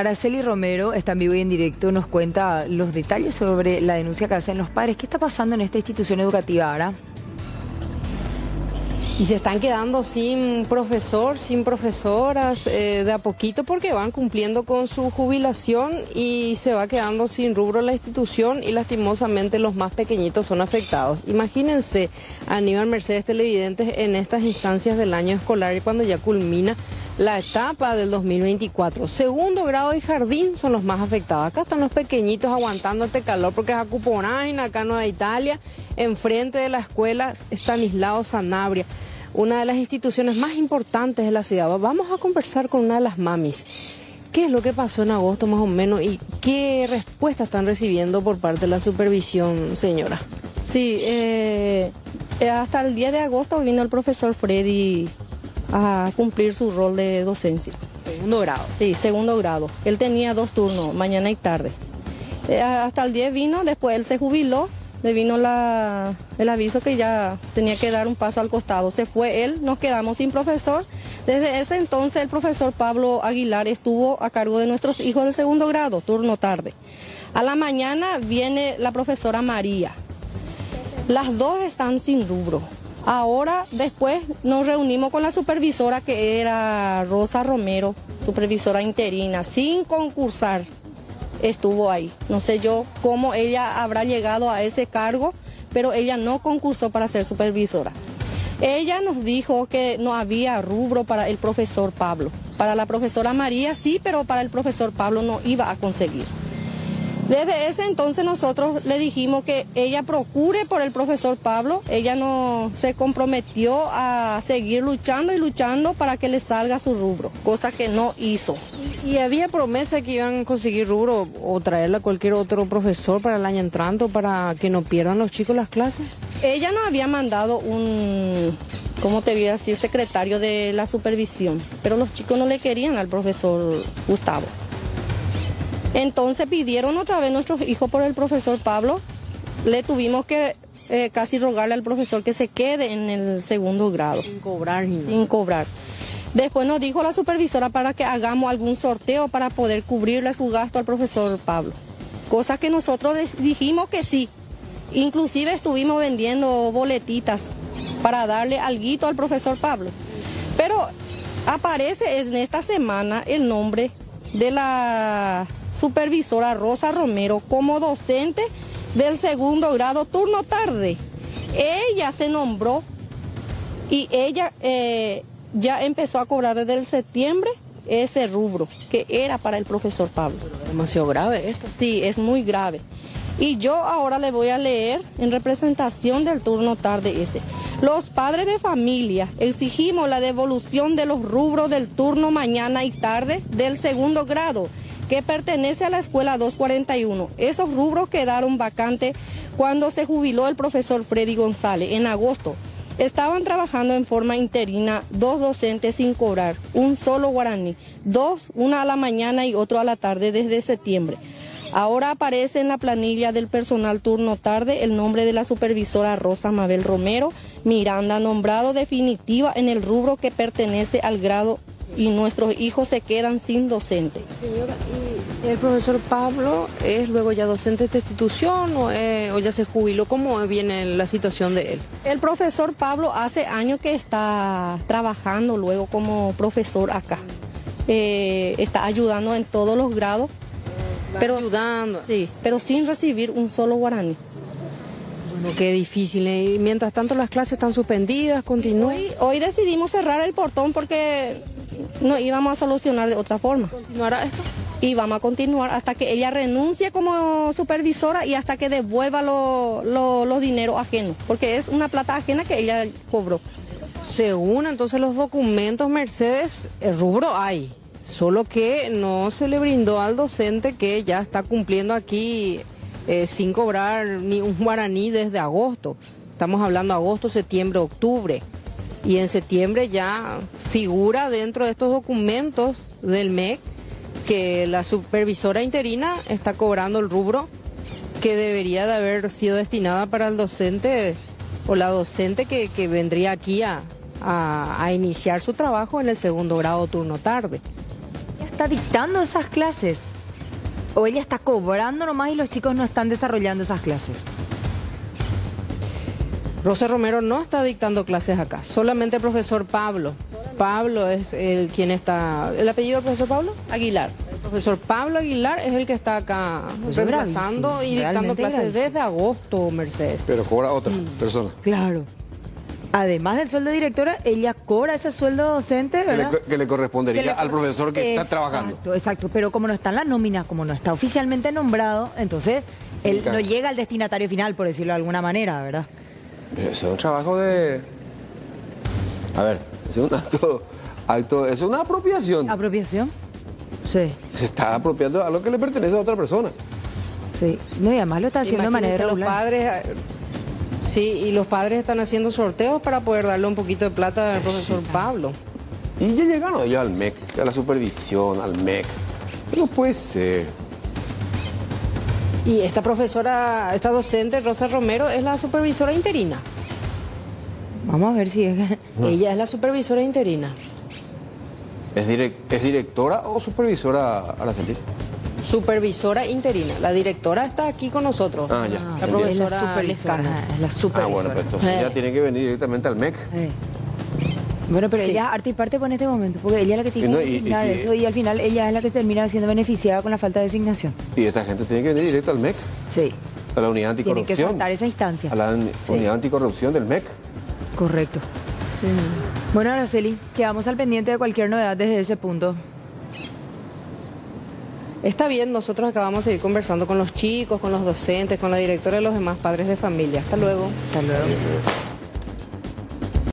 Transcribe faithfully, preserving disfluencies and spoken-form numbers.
Araceli Romero está en vivo y en directo, nos cuenta los detalles sobre la denuncia que hacen los padres. ¿Qué está pasando en esta institución educativa ahora? Y se están quedando sin profesor, sin profesoras, eh, de a poquito porque van cumpliendo con su jubilación y se va quedando sin rubro la institución y lastimosamente los más pequeñitos son afectados. Imagínense, Aníbal, Mercedes, televidentes, en estas instancias del año escolar y cuando ya culmina la etapa del dos mil veinticuatro. Segundo grado y jardín son los más afectados. Acá están los pequeñitos aguantando este calor porque es a Cuponain, acá no hay Italia, enfrente de la escuela Estanislao Sanabria, una de las instituciones más importantes de la ciudad. Vamos a conversar con una de las mamis. ¿Qué es lo que pasó en agosto más o menos y qué respuesta están recibiendo por parte de la supervisión, señora? Sí, eh, hasta el diez de agosto vino el profesor Freddy a cumplir su rol de docencia. Segundo grado. Sí, segundo grado. Él tenía dos turnos, mañana y tarde. Eh, hasta el diez vino, después él se jubiló, le vino la, el aviso que ya tenía que dar un paso al costado. Se fue él, nos quedamos sin profesor. Desde ese entonces el profesor Pablo Aguilar estuvo a cargo de nuestros hijos de segundo grado, turno tarde. A la mañana viene la profesora María. Las dos están sin rubro. Ahora, después nos reunimos con la supervisora que era Rosa Romero, supervisora interina, sin concursar, estuvo ahí. No sé yo cómo ella habrá llegado a ese cargo, pero ella no concursó para ser supervisora. Ella nos dijo que no había rubro para el profesor Pablo. Para la profesora María sí, pero para el profesor Pablo no iba a conseguir. Desde ese entonces nosotros le dijimos que ella procure por el profesor Pablo. Ella no se comprometió a seguir luchando y luchando para que le salga su rubro, cosa que no hizo. ¿Y había promesa que iban a conseguir rubro o traerle a cualquier otro profesor para el año entrante para que no pierdan los chicos las clases? Ella nos había mandado un, ¿cómo te voy a decir?, secretario de la supervisión, pero los chicos no le querían al profesor Gustavo. Entonces pidieron otra vez nuestros hijos por el profesor Pablo. Le tuvimos que eh, casi rogarle al profesor que se quede en el segundo grado. Sin cobrar. ¿No? Sin cobrar. Después nos dijo la supervisora para que hagamos algún sorteo para poder cubrirle su gasto al profesor Pablo. Cosa que nosotros dijimos que sí. Inclusive estuvimos vendiendo boletitas para darle alguito al profesor Pablo. Pero aparece en esta semana el nombre de la supervisora Rosa Romero como docente del segundo grado turno tarde. Ella se nombró y ella eh, ya empezó a cobrar desde el septiembre ese rubro que era para el profesor Pablo. Pero demasiado grave esto. Sí, es muy grave. Y yo ahora le voy a leer en representación del turno tarde este. Los padres de familia exigimos la devolución de los rubros del turno mañana y tarde del segundo grado que pertenece a la escuela doscientos cuarenta y uno. Esos rubros quedaron vacantes cuando se jubiló el profesor Freddy González en agosto. Estaban trabajando en forma interina dos docentes sin cobrar, un solo guaraní, dos, una a la mañana y otro a la tarde desde septiembre. Ahora aparece en la planilla del personal turno tarde el nombre de la supervisora Rosa Mabel Romero Miranda, nombrado definitiva en el rubro que pertenece al grado y nuestros hijos se quedan sin docente. Señora, ¿y el profesor Pablo es luego ya docente de esta institución o, eh, o ya se jubiló? ¿Cómo viene la situación de él? El profesor Pablo hace años que está trabajando luego como profesor acá. Eh, está ayudando en todos los grados. Pero ayudando. Sí, pero sin recibir un solo guaraní. Bueno, qué difícil. Y mientras tanto las clases están suspendidas, continúan. Hoy, hoy decidimos cerrar el portón porque no íbamos a solucionar de otra forma. ¿Continuará esto? Y vamos a continuar hasta que ella renuncie como supervisora y hasta que devuelva los lo, lo dineros ajenos, porque es una plata ajena que ella cobró. Según entonces los documentos, Mercedes, el rubro hay. Solo que no se le brindó al docente que ya está cumpliendo aquí eh, sin cobrar ni un guaraní desde agosto. Estamos hablando agosto, septiembre, octubre. Y en septiembre ya figura dentro de estos documentos del M E C que la supervisora interina está cobrando el rubro que debería de haber sido destinada para el docente o la docente que, que vendría aquí a, a, a iniciar su trabajo en el segundo grado turno tarde. está dictando esas clases. O ella está cobrando nomás y los chicos no están desarrollando esas clases. Rosa Romero no está dictando clases acá, solamente el profesor Pablo. Pablo es el quien está... ¿El apellido del profesor Pablo? Aguilar. El profesor Pablo Aguilar es el que está acá Eso es reemplazando gravísimo, y dictando realmente clases gravísimo. desde agosto, Mercedes. Pero cobra otra persona. Claro. Además del sueldo de directora, ella cobra ese sueldo docente, Que le, ¿verdad? que le correspondería Que le al cor- profesor que está Exacto, trabajando. Exacto, pero como no está en la nómina, como no está oficialmente nombrado, entonces él Nunca. no llega al destinatario final, por decirlo de alguna manera, ¿verdad? Pero eso es un trabajo de... A ver, es un acto... acto es una apropiación. ¿Apropiación? Sí, Se está apropiando de algo que le pertenece a otra persona. sí. No, y además lo está haciendo de manera Imagínense, los irregular. padres, eh, sí, y los padres están haciendo sorteos para poder darle un poquito de plata al profesor Pablo. Y ya llegaron ellos al M E C, a la supervisión, al M E C. No puede ser. Y esta profesora, esta docente, Rosa Romero, es la supervisora interina. Vamos a ver si es... Ella es la supervisora interina. ¿Es, direc- ¿Es directora o supervisora, Araceli? Supervisora interina. La directora está aquí con nosotros. Ah, ya. La Entiendo. es la profesora supervisora. Lescano. Es la Ah, supervisora. bueno, pues entonces Eh. ya tiene que venir directamente al M E C. Eh. Bueno, pero Sí. ella arte y parte por este momento, porque ella es la que tiene Y no, que y- y designar si- eso y al final ella es la que termina siendo beneficiada con la falta de designación. Y esta gente tiene que venir directo al M E C, Sí, a la unidad tiene que anticorrupción. saltar esa instancia. A la uni- Sí. unidad anticorrupción del M E C. Correcto. Bueno, Araceli, quedamos al pendiente de cualquier novedad desde ese punto. Está bien, nosotros acabamos de seguir conversando con los chicos, con los docentes, con la directora y los demás padres de familia. Hasta luego. Hasta luego.